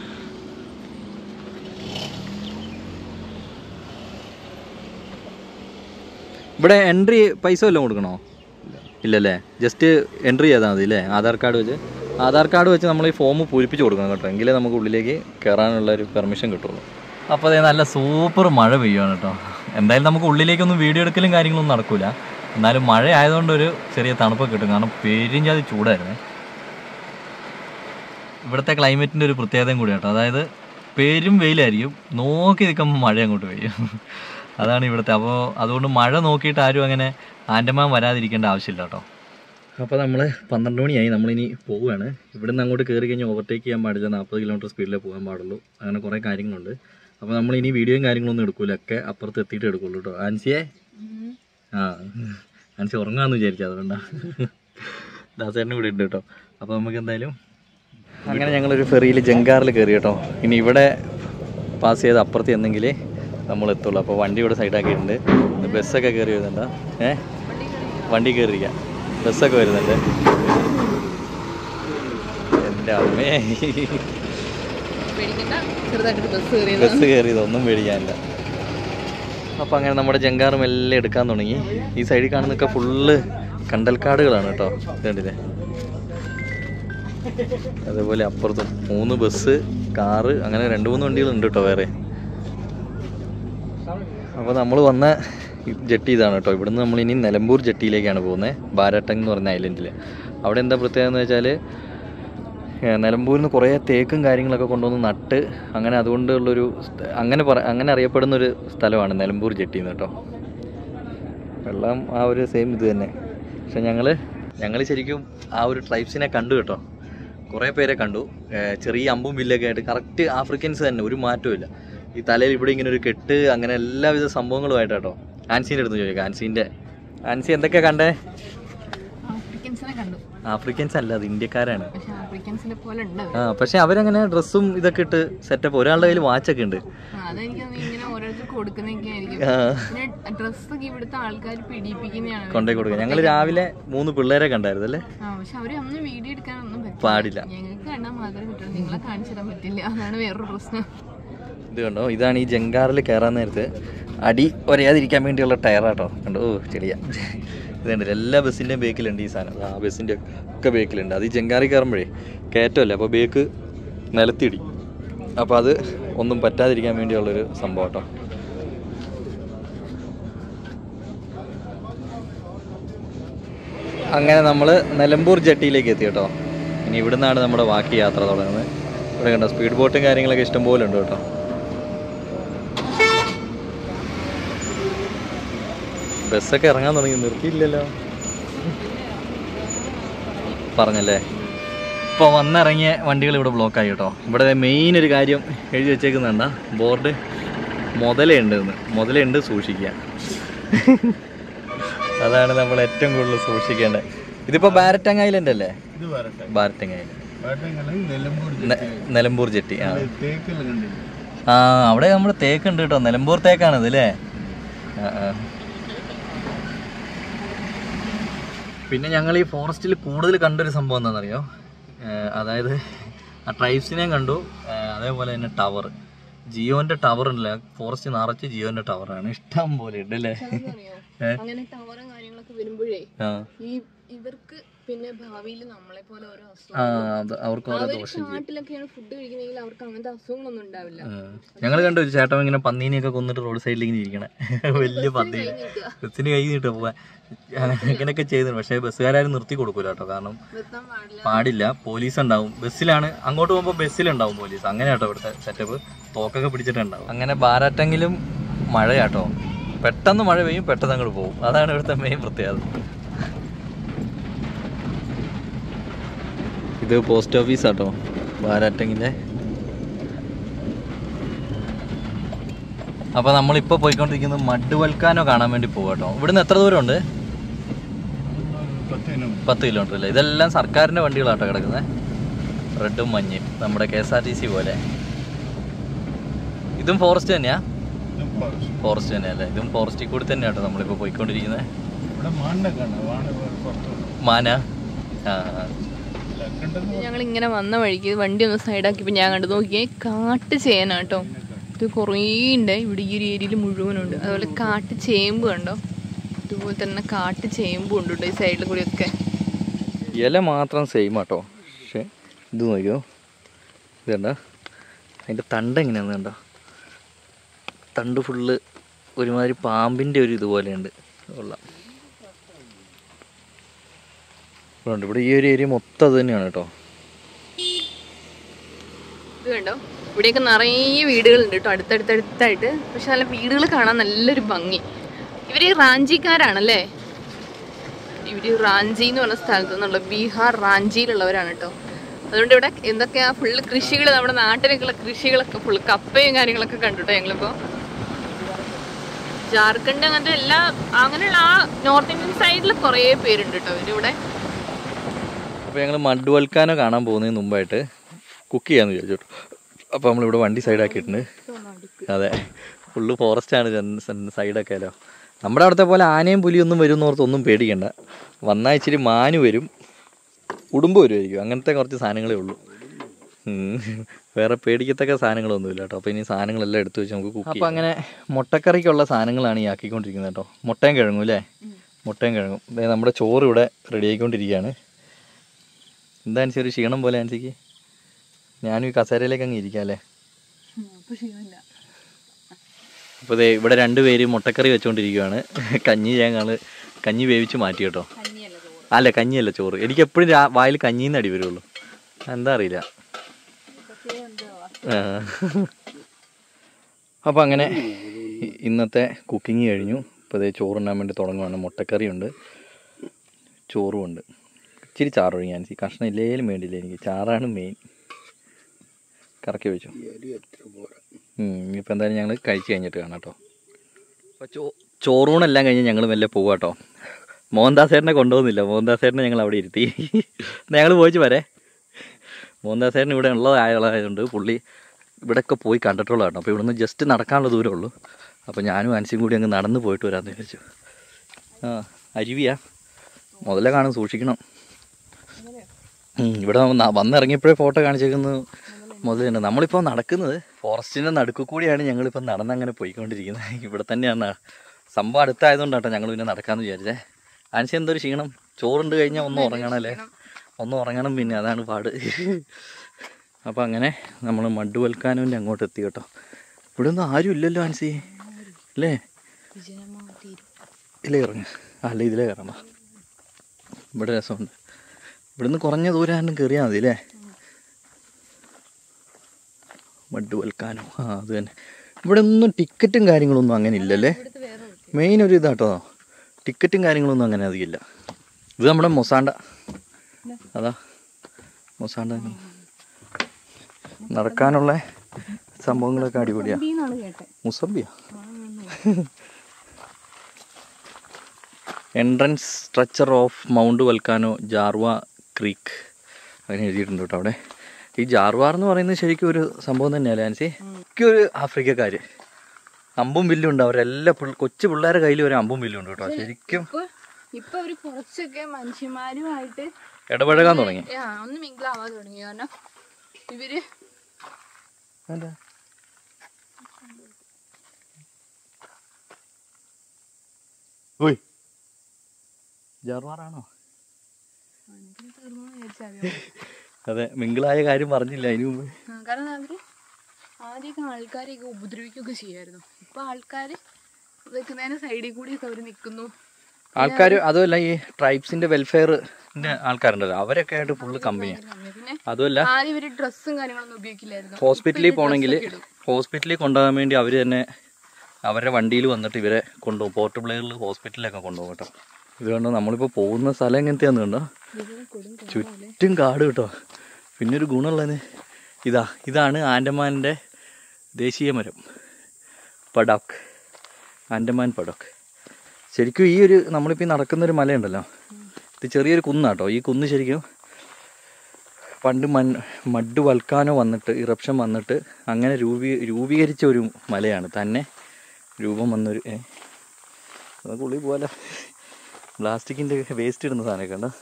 ഇവിടെ എൻട്രി പൈസ വല്ലതും കൊടുക്കണോ? ഇല്ലല്ലേ, ജസ്റ്റ് എൻട്രി ചെയ്താൽ മതി അല്ലേ? ആധാർ കാർഡ് വെച്ച് നമ്മൾ ഈ ഫോം പൂരിപ്പിച്ച് കൊടുക്കണം കേട്ടോ. എങ്കിലേ നമുക്ക് ഉള്ളിലേക്ക് കയറാനുള്ള ഒരു പെർമിഷൻ കിട്ടുള്ളൂ. അപ്പോൾ അതേ നല്ല സൂപ്പർ മഴ പെയ്യുകയാണ് കേട്ടോ. എന്തായാലും നമുക്ക് ഉള്ളിലേക്കൊന്നും വീഡിയോ എടുക്കലും കാര്യങ്ങളൊന്നും നടക്കില്ല. എന്നാലും മഴ ആയതുകൊണ്ടൊരു ചെറിയ തണുപ്പൊക്കെ കിട്ടും, കാരണം പെരിഞ്ചാതി ചൂടായിരുന്നേ. ഇവിടുത്തെ ക്ലൈമറ്റിൻ്റെ ഒരു പ്രത്യേകതയും കൂടി കേട്ടോ, അതായത് പെരും വെയിലായിരിക്കും, നോക്കി നിൽക്കുമ്പോൾ മഴ അങ്ങോട്ട് പെയ്യും. അതാണ് ഇവിടുത്തെ. അപ്പോൾ അതുകൊണ്ട് മഴ നോക്കിയിട്ട് ആരും അങ്ങനെ ആൻഡമാൻ വരാതിരിക്കേണ്ട ആവശ്യമില്ല കേട്ടോ. അപ്പോൾ നമ്മൾ 12 മണിയായി, നമ്മളിനി പോവുകയാണ്. ഇവിടുന്ന് അങ്ങോട്ട് കയറി കഴിഞ്ഞാൽ ഓവർടേക്ക് ചെയ്യാൻ പാടില്ല, 40 കിലോമീറ്റർ സ്പീഡിലേ പോകാൻ പാടുള്ളൂ, അങ്ങനെ കുറേ കാര്യങ്ങളുണ്ട്. അപ്പോൾ നമ്മളിനി വീഡിയോയും കാര്യങ്ങളൊന്നും എടുക്കൂല, ഒക്കെ അപ്പുറത്ത് എത്തിയിട്ട് എടുക്കുള്ളൂ കേട്ടോ. ആൻസിയെ ആൻസി ഉറങ്ങാമെന്ന് വിചാരിച്ചു, അതുകൊണ്ടാണ്. ദാസേട്ടനും കൂടി ഉണ്ട് കേട്ടോ. അപ്പോൾ നമുക്ക് എന്തായാലും അങ്ങനെ ഞങ്ങളൊരു ഫെറിയിൽ ജങ്കാറിൽ കയറി കേട്ടോ. ഇനി ഇവിടെ പാസ് ചെയ്ത് അപ്പുറത്ത് എന്നെങ്കിലേ നമ്മൾ എത്തുള്ളൂ. അപ്പോൾ വണ്ടി ഇവിടെ സൈഡാക്കിയിട്ടുണ്ട്. ബസ്സൊക്കെ കയറി വരുന്നുണ്ടോ? വണ്ടി കയറിയിരിക്കാം, ബസ്സൊക്കെ വരുന്നുണ്ട്. എൻ്റെ അമ്മേ, ബസ് കയറിയതൊന്നും പേടിക്കാനില്ല. അപ്പോൾ അങ്ങനെ നമ്മുടെ ജങ്കാറും എല്ലാം എടുക്കാൻ തുടങ്ങി. ഈ സൈഡിൽ കാണുന്നൊക്കെ ഫുള്ള് കണ്ടൽക്കാടുകളാണ് കേട്ടോ, ഇതുണ്ടല്ലേ. അതേപോലെ അപ്പുറത്തും 3 ബസ്, കാറ്, അങ്ങനെ 2-3 വണ്ടികളുണ്ട് കേട്ടോ വേറെ. അപ്പോൾ നമ്മൾ വന്ന ജെട്ടി ഇതാണ് കേട്ടോ. ഇവിടുന്ന് നമ്മളിനി നിലമ്പൂർ ജെട്ടിയിലേക്കാണ് പോകുന്നത്, ബാരാട്ടങ് എന്ന് പറഞ്ഞ ഐലൻഡിൽ. അവിടെ എന്താ പ്രത്യേകത എന്ന് വെച്ചാൽ നിലമ്പൂരിൽ നിന്ന് കുറേ തേക്കും കാര്യങ്ങളൊക്കെ കൊണ്ടുവന്ന് നട്ട്, അങ്ങനെ അതുകൊണ്ടുള്ളൊരു അങ്ങനെ അറിയപ്പെടുന്നൊരു സ്ഥലമാണ് നിലമ്പൂർ ജെട്ടി എന്ന് കേട്ടോ. വെള്ളം ആ ഒരു സെയിം ഇത് തന്നെ. പക്ഷെ ഞങ്ങൾ ശരിക്കും ആ ഒരു ട്രൈബ്സിനെ കണ്ടു കേട്ടോ, കുറേ പേരെ കണ്ടു. ചെറിയ അമ്പും വില്ലൊക്കെ ആയിട്ട് കറക്റ്റ് ആഫ്രിക്കൻസ് തന്നെ, ഒരു മാറ്റവും ഇല്ല. ഈ തലയിൽ ഇവിടെ ഇങ്ങനെ ഒരു കെട്ട്, അങ്ങനെ എല്ലാവിധ സംഭവങ്ങളുമായിട്ട് കേട്ടോ. ആൻസീൻ്റെ അടുത്ത് ചോദിക്കാം. ആൻസി എന്തൊക്കെയാണ് കണ്ടേ? ആഫ്രിക്കൻസ് അല്ല, അത് ഇന്ത്യക്കാരാണ്. പക്ഷെ അവരങ്ങനെ ഡ്രസ്സും ഇതൊക്കെ ഇട്ട് സെറ്റപ്പ്. ഒരാളുടെ കയ്യിൽ വാച്ചൊക്കെ ഉണ്ട്. കൊണ്ടേ കൊടുക്കുക. ഞങ്ങൾ രാവിലെ 3 പിള്ളേരെ കണ്ടായിരുന്നു അല്ലേ. പാടില്ല. ഇത് കണ്ടോ, ഇതാണ് ഈ ജങ്കാറിൽ കയറാൻ നേരത്ത് അടി ഒരയാതിരിക്കാൻ വേണ്ടിയുള്ള ടയറാട്ടോ. കണ്ടോ, ചെളിയ. ഇതുണ്ട്, എല്ലാ ബസ്സിൻ്റെയും ബേക്കിലുണ്ട് ഈ സാധനം. ആ ബസ്സിൻ്റെ ഒക്കെ ബേക്കിലുണ്ട്. അത് ഈ ജങ്കാറിൽ കയറുമ്പോഴേ കയറ്റമല്ലേ, അപ്പോൾ ബേക്ക് നിലത്തിടി. അപ്പോൾ അത് ഒന്നും പറ്റാതിരിക്കാൻ വേണ്ടിയുള്ളൊരു സംഭവം കേട്ടോ. അങ്ങനെ നമ്മൾ നിലമ്പൂർ ജെട്ടിയിലേക്ക് എത്തി കേട്ടോ. ഇനി ഇവിടെ നിന്നാണ് നമ്മുടെ ബാക്കി യാത്ര തുടങ്ങുന്നത്. ഇവിടെ കണ്ടോ, സ്പീഡ് ബോട്ടും കാര്യങ്ങളൊക്കെ ഇഷ്ടംപോലെ ഉണ്ട് കേട്ടോ. ബസ്സൊക്കെ ഇറങ്ങാൻ തുടങ്ങി, നിർത്തിയില്ലല്ലോ പറഞ്ഞല്ലേ. ഇപ്പോൾ വന്നിറങ്ങിയ വണ്ടികൾ ഇവിടെ ബ്ലോക്കായി കേട്ടോ. ഇവിടെ മെയിൻ ഒരു കാര്യം എഴുതി വെച്ചേക്കുന്നുണ്ട ബോർഡ്, മുതലുണ്ട് സൂക്ഷിക്കുക. അതാണ് നമ്മൾ ഏറ്റവും കൂടുതൽ സൂക്ഷിക്കേണ്ടത്. ഇതിപ്പോൾ ബാരട്ടങ് ഐലൻഡ് അല്ലേ? Baratang island, Nilambur jetty. അവിടെ നമ്മൾ തേക്കുണ്ട് കേട്ടോ, നിലമ്പൂർ തേക്കാണിത് അല്ലേ. പിന്നെ ഞങ്ങൾ ഈ ഫോറസ്റ്റിൽ കൂടുതൽ കണ്ടൊരു സംഭവം എന്താണെന്നറിയോ? അതായത് ആ ട്രൈബ്സിനെയും കണ്ടു, അതേപോലെ തന്നെ ടവർ, ജിയോന്റെ ടവർ ഉണ്ടല്ലേ. ഫോറസ്റ്റ് നിറച്ച് ജിയോന്റെ ടവറാണ്, ഇഷ്ടം പോലെ ഉണ്ട് അല്ലേ. അങ്ങനെ ടവറും കാര്യങ്ങളൊക്കെ വരുമ്പോഴേ ഇവർക്ക് പിന്നെ ഭാവിയിൽ നമ്മളെ പോലെ ഓരോ നാട്ടിലൊക്കെയാണ് ഫുഡ് കഴിക്കുന്നെങ്കിൽ അവർക്ക് അങ്ങനത്തെ അസുഖങ്ങളൊന്നും ഉണ്ടാവില്ല. ഞങ്ങൾ കണ്ടു ഒരു ചേട്ടൻ ഇങ്ങനെ പന്നീനെയൊക്കെ കൊന്നിട്ട് റോഡ് സൈഡിലേക്ക് ഇരിക്കണേ, വലിയ പന്നി, ബസ്സിന് കൈ നീട്ട് പോവാൻ അങ്ങനെയൊക്കെ ചെയ്തിരുന്നു. പക്ഷേ ബസ്സുകാരും നിർത്തി കൊടുക്കൂല കേട്ടോ, കാരണം പാടില്ല, പോലീസ് ഉണ്ടാവും ബസ്സിലാണ്. അങ്ങോട്ട് പോകുമ്പോൾ ബസ്സിലുണ്ടാവും പോലീസ്, അങ്ങനെ കേട്ടോ ഇവിടുത്തെ സെറ്റപ്പ്. തോക്കൊക്കെ പിടിച്ചിട്ടുണ്ടാവും. അങ്ങനെ ബാരാട്ടെങ്കിലും മഴയാട്ടോ, പെട്ടെന്ന് മഴ പെയ്യും, പെട്ടെന്ന് അങ്ങോട്ട് പോകും. അതാണ് ഇവിടുത്തെ മെയിൻ പ്രത്യേകത. ഇത് പോസ്റ്റ് ഓഫീസ് ആട്ടോ ബാരാട്ടെങ്ങിൻ്റെ. അപ്പോൾ നമ്മളിപ്പോൾ പോയിക്കൊണ്ടിരിക്കുന്നത് മഡ് വൽക്കാനോ കാണാൻ വേണ്ടി പോകും കേട്ടോ. ഇവിടുന്ന് എത്ര ദൂരമുണ്ട്? 10 കിലോമീറ്റർ അല്ലേ. ഇതെല്ലാം സർക്കാരിൻ്റെ വണ്ടികളാട്ടോ കിടക്കുന്നത്, റെഡും മഞ്ഞയും, നമ്മുടെ KSRTC പോലെ. ഇതും ഫോറസ്റ്റ് തന്നെയാ? ഫോറസ്റ്റ് തന്നെയല്ലേ, ഇതും ഫോറസ്റ്റിൽ കൂടി തന്നെയാട്ടോ നമ്മളിപ്പോൾ പോയിക്കൊണ്ടിരിക്കുന്നത്. മാന. ഞങ്ങൾ ഇങ്ങനെ വന്ന വഴിക്ക് വണ്ടി ഒന്ന് സൈഡാക്കിയപ്പോൾ ഞാൻ കണ്ടു നോക്കിയേ, കാട്ട് ചേനാട്ടോ. ഇത് കുറേ ഉണ്ട് ഇവിടെ, ഈ ഒരു ഏരിയയിൽ മുഴുവനുണ്ട്. അതുപോലെ കാട്ട് ചേമ്പ് കണ്ടോ, അതുപോലെ തന്നെ കാട്ട് ചേമ്പും ഉണ്ട് കേട്ടോ ഈ സൈഡിൽ കൂടിയൊക്കെ. ഇല മാത്രം സെയിം ആട്ടോ, പക്ഷേ ഇത് നോക്കിയോ, ഇത് കണ്ടോ അതിൻ്റെ തണ്ട് എങ്ങനെയാണെന്ന് കണ്ടോ. തണ്ട് ഫുള്ള് ഒരുമാതിരി പാമ്പിൻ്റെ ഒരു ഇതുപോലെയുണ്ട്. കൊള്ളാം. ഇവിടെ ഈ ഒരു ഏരിയ മൊത്തം അത് തന്നെയാണ് കേട്ടോ. ഇത് കണ്ടോ, ഇവിടെയൊക്കെ നിറയെ വീടുകളുണ്ട് കേട്ടോ, അടുത്തടുത്തടുത്തായിട്ട്. പക്ഷെ നല്ല വീടുകൾ കാണാൻ നല്ലൊരു ഭംഗി. ഇവര് റാഞ്ചിക്കാരാണല്ലേ, ഇവര് റാഞ്ചി എന്ന് പറഞ്ഞ സ്ഥലത്തു നിന്നുള്ള, ബീഹാർ റാഞ്ചിയിലുള്ളവരാണ് കേട്ടോ. അതുകൊണ്ട് ഇവിടെ എന്തൊക്കെയാ ഫുള്ള് കൃഷികൾ, നമ്മുടെ നാട്ടിലേക്കുള്ള കൃഷികളൊക്കെ ഫുള്ള് കപ്പയും കാര്യങ്ങളൊക്കെ കണ്ടുട്ടോ ഞങ്ങളിപ്പോ. ജാർഖണ്ഡ് അങ്ങനത്തെ എല്ലാ അങ്ങനെയുള്ള ആ നോർത്ത് ഇന്ത്യൻ സൈഡിൽ കുറേ പേരുണ്ട് കേട്ടോ ഇവരിവിടെ. അപ്പോൾ ഞങ്ങൾ മഡ് വൽക്കാനോ കാണാൻ പോകുന്നതിന് മുമ്പായിട്ട് കുക്ക് ചെയ്യാന്ന് വിചാരിച്ചു. അപ്പോൾ നമ്മളിവിടെ വണ്ടി സൈഡാക്കിയിട്ടുണ്ട്. അതെ, ഫുള്ള് ഫോറസ്റ്റാണ് സൈഡൊക്കെ അല്ലോ. നമ്മുടെ അവിടുത്തെ പോലെ ആനയും പുലിയൊന്നും വരും എന്നോർത്ത് ഒന്നും പേടിക്കണ്ട. വന്നാൽ ഇച്ചിരി മാന് വരും, ഉടുമ്പ് വരുമായിരിക്കും, അങ്ങനത്തെ കുറച്ച് സാധനങ്ങളേ ഉള്ളൂ. വേറെ പേടിക്കത്തക്ക സാധനങ്ങളൊന്നുമില്ല കേട്ടോ. അപ്പോൾ ഇനി സാധനങ്ങളെല്ലാം എടുത്തു വെച്ച് നമുക്ക് കുക്ക്. അപ്പോൾ അങ്ങനെ മുട്ടക്കറിക്കുള്ള സാധനങ്ങളാണ് ഈ ആക്കിക്കൊണ്ടിരിക്കുന്നത് കേട്ടോ. മുട്ടയും കിഴങ്ങും അല്ലേ, മുട്ടയും കിഴങ്ങും. അതായത് നമ്മുടെ ചോറ് ഇവിടെ റെഡി ആയിക്കൊണ്ടിരിക്കുകയാണ്. എന്താ ആൻസി ഒരു ക്ഷീണം പോലെ ആൻസിക്ക്? ഞാനും ഈ കസേരയിലേക്ക് അങ്ങ് ഇരിക്കാം അല്ലേ. അപ്പോൾ ദേ ഇവിടെ 2 പേര് മുട്ടക്കറി വെച്ചുകൊണ്ടിരിക്കുകയാണ്. കഞ്ഞി വേവിച്ച് മാറ്റി കേട്ടോ. അല്ല, കഞ്ഞിയല്ല, ചോറ്. എനിക്ക് എപ്പോഴും വായിൽ കഞ്ഞിന്ന് അടി വരുള്ളൂ, എന്താ അറിയില്ല. അപ്പോൾ അങ്ങനെ ഇന്നത്തെ കുക്കിങ് കഴിഞ്ഞു. ഇപ്പോൾ അതേ ചോറുണ്ണാൻ വേണ്ടി തുടങ്ങുവാണ്. മുട്ടക്കറിയുണ്ട്, ചോറുമുണ്ട്, ഇച്ചിരി ചാറൊഴിഞ്ഞാൽ കഷ്ണം ഇല്ലേലും വേണ്ടിയില്ല, എനിക്ക് ചാറാണ് മെയിൻ. കറക്കി വെച്ചു. ഇനിയിപ്പോൾ എന്തായാലും ഞങ്ങൾ കഴിച്ച് കഴിഞ്ഞിട്ട് കാണാം കേട്ടോ. അപ്പോൾ ചോറൂണെല്ലാം കഴിഞ്ഞ് ഞങ്ങൾ മെല്ലെ പോവാം കേട്ടോ. മോഹൻദാസേട്ടനെ കൊണ്ടുപോകുന്നില്ല, മോഹൻദാസേട്ടനെ ഞങ്ങൾ അവിടെ ഇരുത്തി. ഞങ്ങൾ പോയിച്ച് വരെ. മോഹൻദാസേട്ടൻ ഇവിടെ ഉള്ളതായതുകൊണ്ട് പുള്ളി ഇവിടെയൊക്കെ പോയി കണ്ടിട്ടുള്ള കേട്ടോ. അപ്പോൾ ഇവിടുന്ന് ജസ്റ്റ് നടക്കാനുള്ള ദൂരമേ ഉള്ളൂ. അപ്പോൾ ഞാനും ആൻസിയും കൂടി അങ്ങ് നടന്ന് പോയിട്ട് വരാമെന്ന് വിചാരിച്ചു. അരുവിയാ, മുതലേ കാണും, സൂക്ഷിക്കണം. ഇവിടെ വന്നിറങ്ങിയപ്പോഴേ ഫോട്ടോ കാണിച്ചേക്കുന്നത് മുതൽ തന്നെ. നമ്മളിപ്പോൾ നടക്കുന്നത് ഫോറസ്റ്റിൻ്റെ നടുക്ക് കൂടിയാണ്. ഞങ്ങളിപ്പോൾ നടന്നങ്ങനെ പോയിക്കൊണ്ടിരിക്കുന്നത്. ഇവിടെ തന്നെയാണ് സംഭവം, അടുത്തായതുകൊണ്ട് കേട്ടോ ഞങ്ങൾ പിന്നെ നടക്കാമെന്ന് വിചാരിച്ചേ. ആൻസി എന്തൊരു ക്ഷീണം, ചോറുണ്ട് കഴിഞ്ഞാൽ ഒന്നും ഉറങ്ങണം അല്ലേ, ഒന്നും ഉറങ്ങണം, പിന്നെ അതാണ് പാട്. അപ്പോൾ അങ്ങനെ നമ്മൾ മഡ് വൽക്കാനുവിൻ്റെ അങ്ങോട്ട് എത്തി കേട്ടോ. ഇവിടെ ഒന്നും ആരും ഇല്ലല്ലോ ആൻസി അല്ലേ? ഇല്ലേ ഇറങ്ങ, അല്ല ഇതിലേ കയറാം. ഇവിടെ രസമുണ്ട്. ഇവിടുന്ന് കുറഞ്ഞ ദൂരം കയറിയാൽ മതി അല്ലേ. മഡ് വൽക്കാനോ, അത് തന്നെ. ഇവിടെ ഒന്നും ടിക്കറ്റും കാര്യങ്ങളൊന്നും അങ്ങനെ ഇല്ലല്ലേ. മെയിൻ ഒരു ഇതാട്ടോ, ടിക്കറ്റും കാര്യങ്ങളൊന്നും അങ്ങനെ അധികമില്ല. ഇത് നമ്മുടെ മൊസാണ്ട, അതാ മൊസാണ്ട. നടക്കാനുള്ള സംഭവങ്ങളൊക്കെ അടിപൊളിയാ. മുസംബിയാ. Entrance structure of mount volcano Jarawa creek അങ്ങനെ എഴുതിയിട്ടുണ്ട് കേട്ടോ അവിടെ. ഈ ജാർവാർ എന്ന് പറയുന്നത് ശരിക്കും ഒരു സംഭവം തന്നെയല്ലേ ആൻസി? ഒരു ആഫ്രിക്കക്കാര് അമ്പും വില്ലും ഉണ്ട്. അവരെല്ലാം കൊച്ചു പിള്ളേരെ കയ്യിൽ ഒരു അമ്പും വില്ലും ഉണ്ട് കേട്ടോ. ശരിക്കും ഇപ്പൊ അവര് കുറച്ചൊക്കെ മനുഷ്യന്മാരുമായിട്ട് ഇടപഴകാൻ തുടങ്ങി, ഒന്ന് മിങ്കിളാവാൻ തുടങ്ങി. കാരണം ഇവര് ജാർവാറാണോ? അതെ, മിങ്കിളായ കാര്യം പറഞ്ഞില്ല അതിന് മുമ്പ്. കാരണം അവര് ആദ്യമൊക്കെ ആൾക്കാരെയൊക്കെ ഉപദ്രവിക്കുകയൊക്കെ ചെയ്യായിരുന്നു. ഇപ്പൊ ആൾക്കാര് വെക്കുന്നതിന് സൈഡിൽ കൂടിയൊക്കെ അവര് നിൽക്കുന്നു. ആൾക്കാർ അതുമല്ല, ഈ ട്രൈബ്സിന്റെ വെൽഫെയറിന്റെ ആൾക്കാരുണ്ടല്ലോ, അവരൊക്കെ ആയിട്ട് ഫുള്ള് കമ്പനിയാണ്. അതുമല്ല, ആദ്യം ഇവര് ഡ്രസ്സും കാര്യങ്ങളൊന്നും ഉപയോഗിക്കില്ലായിരുന്നു. ഹോസ്പിറ്റലിൽ പോകണമെങ്കിൽ ഹോസ്പിറ്റലിൽ കൊണ്ടുപോകാൻ വേണ്ടി അവർ തന്നെ അവരുടെ വണ്ടിയിൽ വന്നിട്ട് ഇവരെ കൊണ്ടുപോകും. പോർട്ട് ബ്ലെയറിൽ ഹോസ്പിറ്റലിലൊക്കെ കൊണ്ടുപോകും കേട്ടോ. ഇത് കണ്ടോ, നമ്മളിപ്പോൾ പോകുന്ന സ്ഥലം എങ്ങനത്തെയാന്ന് കണ്ടോ, ചുറ്റും കാട് കേട്ടോ. പിന്നെ ഒരു ഗുണമുള്ളത് ഇതാണ് ആൻഡമാൻ്റെ ദേശീയ മരം, പടോക്ക്, ആൻഡമാൻ പടോക്ക്. ശരിക്കും ഈ ഒരു നമ്മളിപ്പോൾ ഈ നടക്കുന്നൊരു മലയുണ്ടല്ലോ, ഇത് ചെറിയൊരു കുന്നാട്ടോ. ഈ കുന്ന് ശരിക്കും പണ്ട് മഡ് വൽക്കാനോ വന്നിട്ട്, ഇറപ്ഷൻ വന്നിട്ട് അങ്ങനെ രൂപീകരിച്ച ഒരു മലയാണ്. തന്നെ രൂപം വന്നൊരു ഉള്ളി പോലെ പ്ലാസ്റ്റിക്കിൻ്റെ വേസ്റ്റ് ഇടുന്ന സാധനമൊക്കെ ഉണ്ടോ.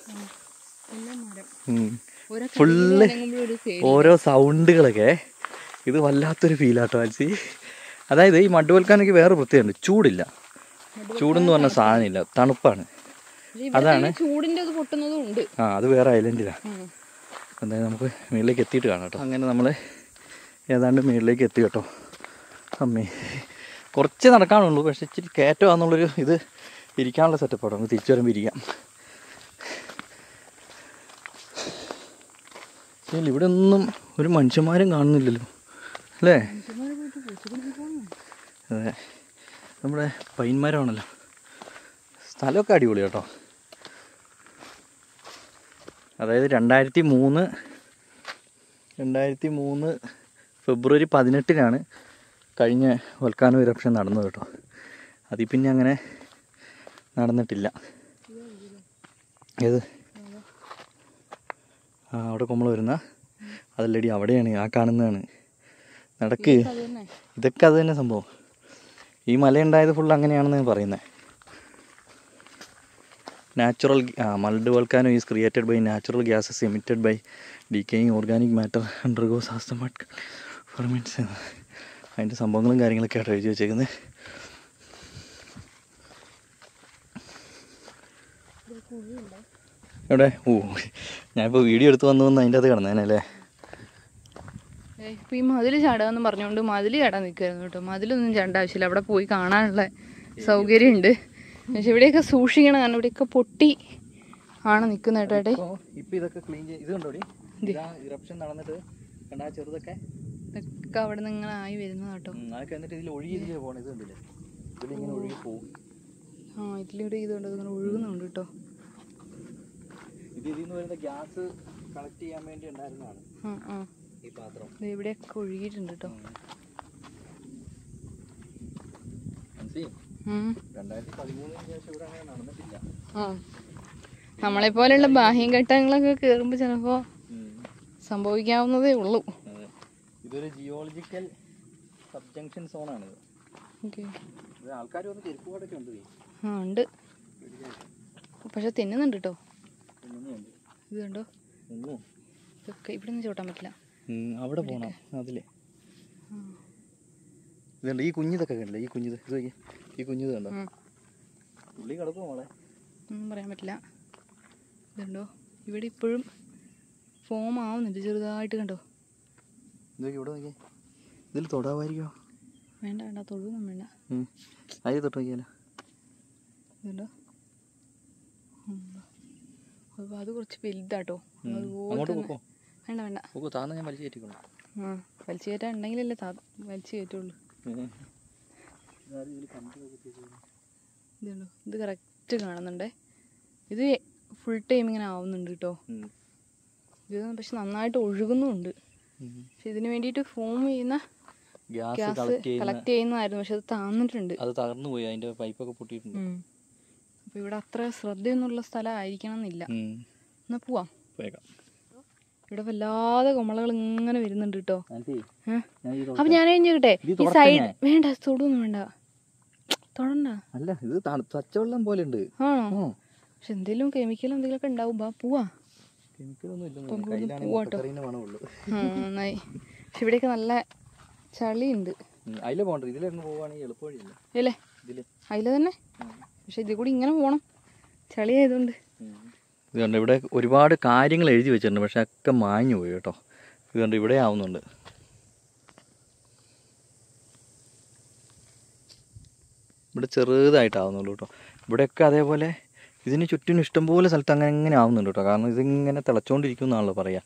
ഫുള്ള് ഓരോ സൗണ്ടുകളൊക്കെ. ഇത് വല്ലാത്തൊരു ഫീലാട്ടോ ആൻസി. അതായത് ഈ മഡ് വൽക്കാനൊക്കെ വേറെ പ്രത്യേകമുണ്ട്, ചൂടില്ല. ചൂടെന്ന് പറഞ്ഞ സാധനമില്ല, തണുപ്പാണ്. അതാണ് അത് വേറെ ഐലൻഡിലാണ്. എന്തായാലും നമുക്ക് മുകളിലേക്ക് എത്തിയിട്ട് കാണാം കേട്ടോ. അങ്ങനെ നമ്മൾ ഏതാണ്ട് മുകളിലേക്ക് എത്തി കേട്ടോ. അമ്മേ, കുറച്ച് നടക്കാനുള്ളൂ, പക്ഷെ ഇച്ചിരി കയറ്റമാണെന്നുള്ളൊരു ഇത്. ഇരിക്കാനുള്ള സെറ്റപ്പാണ്, നമുക്ക് തിരിച്ചു വരുമ്പോൾ ഇരിക്കാം. ഇല്ല ഇവിടെ ഒന്നും ഒരു മനുഷ്യന്മാരും കാണുന്നില്ലല്ലോ അല്ലേ? അതെ, നമ്മുടെ പൈന്മാരാണല്ലോ. സ്ഥലമൊക്കെ അടിപൊളി കേട്ടോ. അതായത് 2003 ഫെബ്രുവരി 18 കഴിഞ്ഞ വോൾക്കാനോ ഇറപ്ഷൻ നടന്നത് കേട്ടോ. അതിൽ പിന്നെ അങ്ങനെ നടന്നിട്ടില്ല. ഏത് അവിടെ കൊമ്മള വരുന്ന അതല്ലടി, അവിടെയാണ് ആ കാണുന്നതാണ്. നടക്ക്, ഇതൊക്കെ അത് തന്നെ സംഭവം. ഈ മലയുണ്ടായത് ഫുൾ അങ്ങനെയാണെന്ന് പറയുന്നത്. Natural mud volcano is created by natural gases emitted by decaying organic matter undergoes asthmatic ferments. അതിൻ്റെ സംഭവങ്ങളും കാര്യങ്ങളൊക്കെ ആയിട്ട് എഴുതി വെച്ചേക്കുന്നത്. എവിടെ? ഞാനിപ്പോൾ വീഡിയോ എടുത്ത് വന്നു അതിൻ്റെ അത് കിടന്നേനല്ലേ. ഇപ്പം ഈ മതിൽ ചാടാന്ന് പറഞ്ഞുകൊണ്ട് മതിൽ ചാടാൻ നിൽക്കുമായിരുന്നു കേട്ടോ. മതിലൊന്നും ചാടേണ്ട ആവശ്യമില്ല, അവിടെ പോയി കാണാനുള്ള സൗകര്യമുണ്ട്. പക്ഷെ ഇവിടെയൊക്കെ സൂക്ഷിക്കണം, കാരണം ഇവിടെയൊക്കെ പൊട്ടി ആണ് നിൽക്കുന്നത് കേട്ടോ. ഇപ്പം ഇതൊക്കെ ക്ലീൻ ചെയ്ത് ഇത് കണ്ടോടി, ഇറപ്ഷൻ നടന്നിട്ട് കണ്ടാ ചെറുതൊക്കെ ഇതൊക്കെ അവിടെ നിന്ന് ഇങ്ങനെ ആയി വരുന്നത് കേട്ടോ. അതൊക്കെ എന്നിട്ട് ഇതിൽ ഒഴുകി പോകണം. ഇത് കണ്ടില്ലേ, ഇതിലിങ്ങനെ ഒഴുകി പോകും. ഇതിലൂടെ ഇതുകൊണ്ട് ഇങ്ങനെ ഒഴുകുന്നുണ്ട് കേട്ടോ. ഇത് ഇതിൽ നിന്ന് വരുന്ന ഗ്യാസ് കളക്ട് ചെയ്യാൻ വേണ്ടി ഉണ്ടായിരുന്നതാണ് ഈ പാത്രം. ഇവിടെയൊക്കെ ഒഴുകിയിട്ടുണ്ട് കേട്ടോ. 2013 ശേഷം ഇവിടെ അങ്ങനെ നടന്നിട്ടില്ല. നമ്മളെ പോലെയുള്ള ബാഹ്യം ഘട്ടങ്ങളൊക്കെ കേറുമ്പോ ചിലപ്പോ സംഭവിക്കാവുന്നതേ ഉള്ളൂ. ഇതൊരു ജിയോളജിക്കൽ സബ്ജങ്ഷൻ സോണാണ്. ആൾക്കാർ വന്ന് ചെരുപ്പുപാടൊക്കെ ഉണ്ട്. ഉണ്ട്, പക്ഷെ തിന്നുന്നുണ്ട് കേട്ടോ. ഇത് കണ്ടോ, ഇതൊക്കെ ഇവിടെ നിന്ന് ചോട്ടാൻ പറ്റില്ല. അവിടെ പോണം അതില്. ഇതുണ്ട് ഈ കുഞ്ഞിതൊക്കെ കണ്ടില്ല, ഈ കുഞ്ഞിത് ഈ കുഞ്ഞിത് കണ്ടോ, പുള്ളി കിടക്കും മോളെ, ഒന്നും പറയാൻ പറ്റില്ല. ഇതുണ്ടോ, ഇവിടെ ഇപ്പോഴും ഫോം ആവുന്നുണ്ട് ചെറുതായിട്ട്. കണ്ടോ ഇവിടെ നോക്കിയേ, ഇതിൽ തൊടാവായിരിക്കോ? വേണ്ട വേണ്ട, തൊടുവൊന്നും വേണ്ട. അതിൽ തൊട്ട് നോക്കിയാലോ? ഇതുണ്ടോ, അത് കുറച്ച് വലുതാട്ടോ. വേണ്ട വേണ്ട, വലിച്ചു കയറ്റാൻ ഉണ്ടെങ്കിലല്ലേ വലിച്ചു കയറ്റുള്ളൂ. ഇതുണ്ടോ, ഇത് കറക്റ്റ് കാണുന്നുണ്ടേ. ഇത് ഫുൾ ടൈം ഇങ്ങനെ ആവുന്നുണ്ട് കേട്ടോ. ഇത് പക്ഷെ നന്നായിട്ട് ഒഴുകുന്നുമുണ്ട്. പക്ഷെ ഇതിന് വേണ്ടിയിട്ട് ഫോം ചെയ്യുന്ന ഗ്യാസ് കളക്ട് ചെയ്യുന്നതായിരുന്നു, പക്ഷെ അത് താന്നിട്ടുണ്ട്, അത് തകർന്നു പോയി, അതിന്റെ പൈപ്പൊക്കെ പൊട്ടിയിട്ടുണ്ട്. അപ്പൊ ഇവിടെ അത്ര ശ്രദ്ധയൊന്നുള്ള സ്ഥലം ആയിരിക്കണം എന്നില്ല. എന്നാ പോവാം. ഇവിടെ വല്ലാതെ കൊമളകൾ ഇങ്ങനെ വരുന്നുണ്ട് കേട്ടോ. അപ്പൊ ഞാൻ കഴിഞ്ഞിട്ടെ ഈ സൈഡ് വേണ്ട, തൊടൊന്നും വേണ്ട, തൊടണ്ട. അല്ല, ഇത് പച്ചവെള്ളം പോലെ ഉണ്ട്. ആണോ? പക്ഷെ എന്തെങ്കിലും കെമിക്കൽ എന്തെങ്കിലുമൊക്കെ ഉണ്ടാവും. പോവാ. നന്നായി. പക്ഷെ ഇവിടെയൊക്കെ നല്ല ചളിയുണ്ട്. അല്ലേ, അതില് തന്നെ. പക്ഷെ ഇതിൽ കൂടി ഇങ്ങനെ പോണം, ചളി ആയതുകൊണ്ട്. ഇതുകൊണ്ട് ഇവിടെ ഒരുപാട് കാര്യങ്ങൾ എഴുതി വെച്ചിട്ടുണ്ട്, പക്ഷെ ഒക്കെ മാഞ്ഞു പോയി കേട്ടോ. ഇതുകൊണ്ട് ഇവിടെ ആവുന്നുണ്ട്. ഇവിടെ ചെറുതായിട്ടാവുന്നുള്ളൂ കേട്ടോ. ഇവിടെയൊക്കെ അതേപോലെ ഇതിന് ചുറ്റിനും ഇഷ്ടംപോലെ സ്ഥലത്ത് അങ്ങനെ ആവുന്നുണ്ട് കേട്ടോ. കാരണം ഇതിങ്ങനെ തിളച്ചോണ്ടിരിക്കും എന്നാണല്ലോ പറയാ.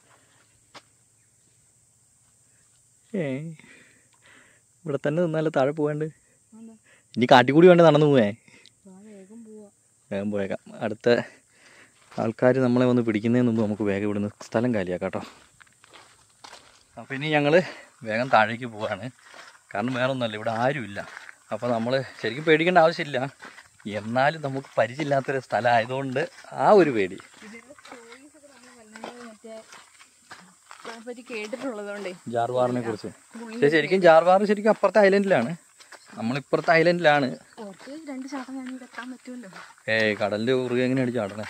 ഇവിടെ തന്നെ നിന്നാലേ താഴെ പോകാണ്ട്. ഇനി കാട്ടിക്കൂടി വേണ്ട നടന്നു പോവേ. വേഗം പോയേക്കാം. അടുത്ത ആൾക്കാർ നമ്മളെ വന്ന് പിടിക്കുന്നതിന് മുമ്പ് നമുക്ക് വേഗം ഇവിടുന്ന് സ്ഥലം കാലിയാക്കാം കേട്ടോ. അപ്പോൾ ഇനി ഞങ്ങൾ വേഗം താഴേക്ക് പോവാണ്. കാരണം വേറെ ഒന്നുമല്ല, ഇവിടെ ആരുമില്ല. അപ്പോൾ നമ്മൾ ശരിക്കും പേടിക്കേണ്ട ആവശ്യമില്ല, എന്നാലും നമുക്ക് പരിചയമില്ലാത്തൊരു സ്ഥലം ആയതുകൊണ്ട് ആ ഒരു പേടി. ജാർവാറിനെ കുറിച്ച് ശരിക്കും ജാർവാർ ശരിക്കും അപ്പുറത്തെ ഐലൻഡിലാണ്, നമ്മളിപ്പുറത്തെ ഐലൻഡിലാണ്. കടലിന്റെ ഉറുക എങ്ങനെയാണ് ചാടണേ?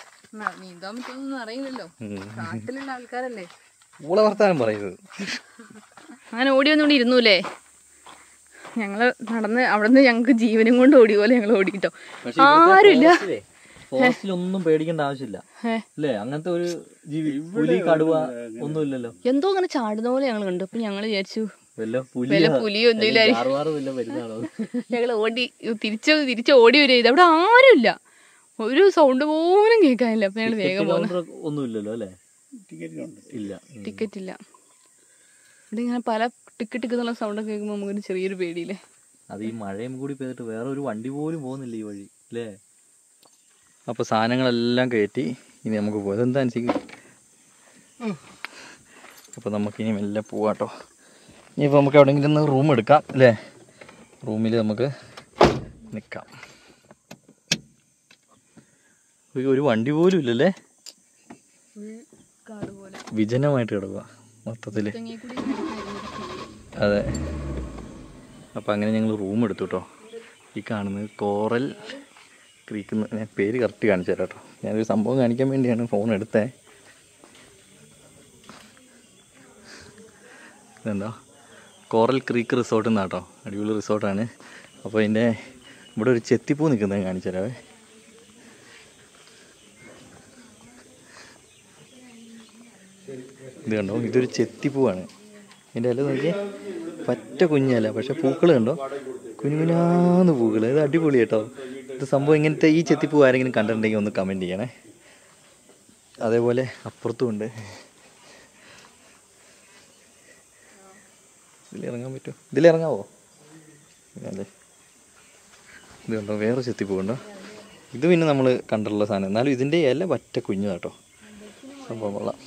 ഊള വർത്താനം പറയുന്നത്. അങ്ങനെ ഓടി വന്നോണ്ട് ഇരുന്നൂലേ. ഞങ്ങള് നടന്ന് അവിടുന്ന് ഞങ്ങക്ക് ജീവനും കൊണ്ട് ഓടി പോലെ ഞങ്ങൾ ഓടിട്ടോ. ആരുമില്ല. ഫോറസ്റ്റിലൊന്നും പേടിക്കേണ്ട ആവശ്യമില്ല അല്ലേ? അങ്ങനത്തെ ഒരു ജീവി, പുലി, കടുവ ഒന്നുമില്ലല്ലോ. എന്തോ അങ്ങനെ ചാടുന്ന പോലെ ഞങ്ങൾ കണ്ടു. അപ്പൊ ഞങ്ങള് വിചാരിച്ചു പുലിയോ എന്തെങ്കിലും. ഞങ്ങൾ ഓടി തിരിച്ച് ഓടി വരും. ഇത് അവിടെ ആരുമില്ല, ഒരു സൗണ്ട് പോലും കേൾക്കാനില്ല. അപ്പൊ ഞങ്ങള് വേഗം ഒന്നുമില്ലല്ലോ അല്ലേ? ഇല്ല. ടിക്കറ്റ് ഇല്ല. ഇവിടെ ഇങ്ങനെ പല ടിക്കറ്റ് എന്നുള്ള സൗണ്ടൊക്കെ കേൾക്കുമ്പോൾ നമുക്കൊരു ചെറിയൊരു പേടിയില്ലേ. അത് ഈ മഴയും കൂടി പെയ്തിട്ട് വേറെ ഒരു വണ്ടി പോലും പോകുന്നില്ല ഈ വഴി അല്ലേ. അപ്പോൾ സാധനങ്ങളെല്ലാം കയറ്റി ഇനി നമുക്ക് പോകാം. ഇതെന്താ അനുസരിക്കും. അപ്പോൾ നമുക്കിനി മെല്ലെ പോവാട്ടോ. ഇനിയിപ്പോൾ നമുക്ക് എവിടെയെങ്കിലും ഒന്ന് റൂം എടുക്കാം അല്ലേ. റൂമിൽ നമുക്ക് നിൽക്കാം. ഒരു വണ്ടി പോലും ഇല്ലല്ലേ. വിജനമായിട്ട് കിടക്കുക മൊത്തത്തിൽ. അതെ. അപ്പോൾ അങ്ങനെ ഞങ്ങൾ റൂം എടുത്തു കേട്ടോ. ഈ കാണുന്നത് കോറൽ ക്രീക്ക് എന്ന്. ഞാൻ പേര് കറക്റ്റ് കാണിച്ചു തരാം കേട്ടോ. ഞാനൊരു സംഭവം കാണിക്കാൻ വേണ്ടിയാണ് ഫോൺ എടുത്തേ. ഇതെന്താ കോറൽ ക്രീക്ക് റിസോർട്ട് എന്നാണ് കേട്ടോ. അടിപൊളി റിസോർട്ടാണ്. അപ്പോൾ ഇതിൻ്റെ ഇവിടെ ഒരു ചെത്തിപ്പൂ നിൽക്കുന്നത് കാണിച്ചു തരാവേ. ഇത് കണ്ടോ, ഇതൊരു ചെത്തിപ്പൂവാണ്. ഇതിൻ്റെ ഇല നോക്കി പറ്റ കുഞ്ഞല്ല, പക്ഷെ പൂക്കൾ കണ്ടോ, കുഞ്ഞുകുഞ്ഞാന്ന് പൂക്കൾ. ഇത് അടിപൊളി കേട്ടോ. ഇത് സംഭവം ഇങ്ങനത്തെ ഈ ചെത്തിപ്പൂ ആരെങ്കിലും കണ്ടിട്ടുണ്ടെങ്കിൽ ഒന്ന് കമൻറ്റ് ചെയ്യണേ. അതേപോലെ അപ്പുറത്തും ഉണ്ട്. ഇതിലിറങ്ങാൻ പറ്റുമോ? ഇതിലിറങ്ങാവോ? അല്ലേ. ഇത് കണ്ടോ, വേറെ ചെത്തിപ്പൂ കണ്ടോ. ഇത് പിന്നെ നമ്മൾ കണ്ടിട്ടുള്ള സാധനം. എന്നാലും ഇതിൻ്റെ ഇല പറ്റ കുഞ്ഞു കേട്ടോ. സംഭവം കൊള്ളാം.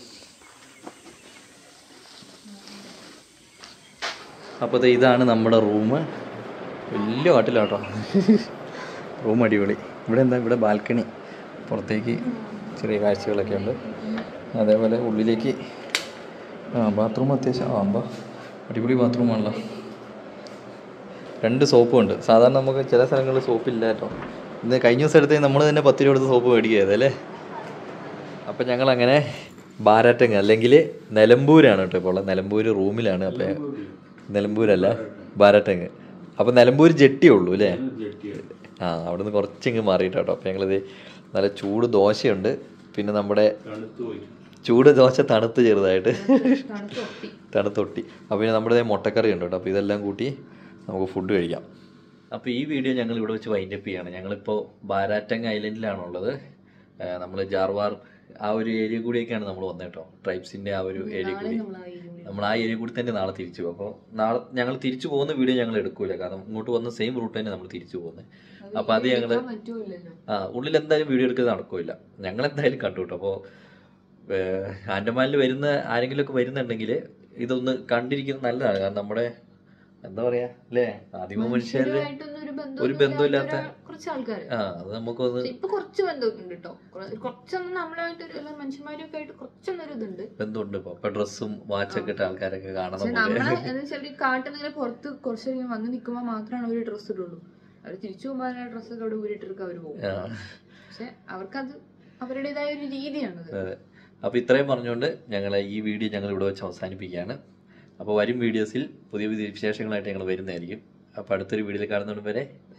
അപ്പോൾ ഇതാണ് നമ്മുടെ റൂം. വലിയ കാട്ടിലാട്ടോ റൂം. അടിപൊളി. ഇവിടെ എന്താ, ഇവിടെ ബാൽക്കണി, പുറത്തേക്ക് ചെറിയ കാഴ്ചകളൊക്കെ ഉണ്ട്. അതേപോലെ ഉള്ളിലേക്ക് ബാത്റൂം അത്യാവശ്യം അടിപൊളി ബാത്റൂമാണല്ലോ. 2 സോപ്പും ഉണ്ട്. സാധാരണ നമുക്ക് ചില സ്ഥലങ്ങളിൽ സോപ്പില്ല കേട്ടോ. ഇന്ന് കഴിഞ്ഞ ദിവസം എടുത്ത് നമ്മൾ തന്നെ 10 രൂപ കൊടുത്ത് സോപ്പ് മേടിക്കുകയത് അല്ലേ. അപ്പം ഞങ്ങളങ്ങനെ ബാരാറ്റങ്ങ് അല്ലെങ്കിൽ നിലമ്പൂരാണ് കേട്ടോ ഇപ്പോൾ ഉള്ളത്. നിലമ്പൂർ റൂമിലാണ്. അപ്പം നിലമ്പൂരല്ല, ബാരാറ്റങ്ങ്. അപ്പം നിലമ്പൂർ ജെട്ടിയേ ഉള്ളൂ അല്ലേ. അവിടെ നിന്ന് കുറച്ചിങ്ങ് മാറിയിട്ടോ. അപ്പം ഞങ്ങളിത് നല്ല ചൂട് ദോശയുണ്ട്. പിന്നെ നമ്മുടെ ചൂട് ദോശ തണുത്ത് ചെറുതായിട്ട് തണുത്തൊട്ടി. അപ്പോൾ പിന്നെ നമ്മുടെ മുട്ടക്കറി ഉണ്ട് കേട്ടോ. അപ്പോൾ ഇതെല്ലാം കൂട്ടി നമുക്ക് ഫുഡ് കഴിക്കാം. അപ്പോൾ ഈ വീഡിയോ ഞങ്ങൾ ഇവിടെ വെച്ച് വൈൻഡപ്പ് ചെയ്യാണ്. ഞങ്ങളിപ്പോൾ ബാരാറ്റങ് ഐലൻഡിലാണുള്ളത്. നമ്മൾ ജാർവാർ ആ ഒരു ഏരിയ കൂടിയൊക്കെയാണ് നമ്മൾ വന്നത് കേട്ടോ. ട്രൈബ്സിൻ്റെ ആ ഒരു ഏരിയ കൂടി. നമ്മൾ ആ ഏരിയ കൂടി തന്നെ നാളെ തിരിച്ചു പോകും. അപ്പോൾ നാളെ ഞങ്ങൾ തിരിച്ചു പോകുന്ന വീഡിയോ ഞങ്ങൾ എടുക്കൂല, കാരണം ഇങ്ങോട്ട് വന്ന സെയിം റൂട്ട് തന്നെ നമ്മൾ തിരിച്ചു പോകുന്നത്. അപ്പോൾ അത് ഞങ്ങൾ ഉള്ളിൽ എന്തായാലും വീഡിയോ എടുക്കുന്നത് നടക്കില്ല. ഞങ്ങൾ എന്തായാലും കണ്ടു കേട്ടോ. അപ്പോൾ ആൻഡമാനിൽ വരുന്ന ആരെങ്കിലുമൊക്കെ വരുന്നുണ്ടെങ്കിൽ ഇതൊന്ന് കണ്ടിരിക്കുന്നത് നല്ലതാണ്. കാരണം നമ്മുടെ എന്താ പറയാ അല്ലേ, ആദിമ മനുഷ്യരുടെ ഒരു ബന്ധമില്ലാത്ത കുറച്ച് ആൾക്കാർ അത് നമുക്കൊന്ന് ഇപ്പൊ കുറച്ച് ബന്ധമൊക്കെ ഉണ്ട് കേട്ടോ. കുറച്ചൊന്നും നമ്മളായിട്ട് മനുഷ്യന്മാരൊക്കെ ആയിട്ട് കുറച്ചൊന്നൊരു ഇതുണ്ട്, ബന്ധമുണ്ട്. ഇപ്പൊ ഡ്രസ്സും വാച്ചൊക്കെ ഇട്ട ആൾക്കാരൊക്കെ കാണണം. നമ്മളെ കാട്ടിൽ നിന്ന് പുറത്ത് കുറച്ച് വന്ന് നിൽക്കുമ്പോൾ മാത്രമാണ് ഒരു ഡ്രസ്സ് ഇടുള്ളൂ. അവർ തിരിച്ചു പോകുമ്പോൾ ആ ഡ്രസ്സൊക്കെ അവിടെ ഊരിട്ടിട്ട് അവർ പോകും. പക്ഷെ അവർക്കത് അവരുടേതായ ഒരു രീതിയാണ്. അപ്പോൾ ഇത്രയും പറഞ്ഞുകൊണ്ട് ഞങ്ങൾ ഈ വീഡിയോ ഞങ്ങൾ ഇവിടെ വെച്ച് അവസാനിപ്പിക്കുകയാണ്. അപ്പോൾ വരും വീഡിയോസിൽ പുതിയ പുതിയ വിശേഷങ്ങളായിട്ട് ഞങ്ങൾ വരുന്നതായിരിക്കും. അപ്പോൾ അടുത്തൊരു വീഡിയോയിൽ കാണുന്നതുകൊണ്ട് വരെ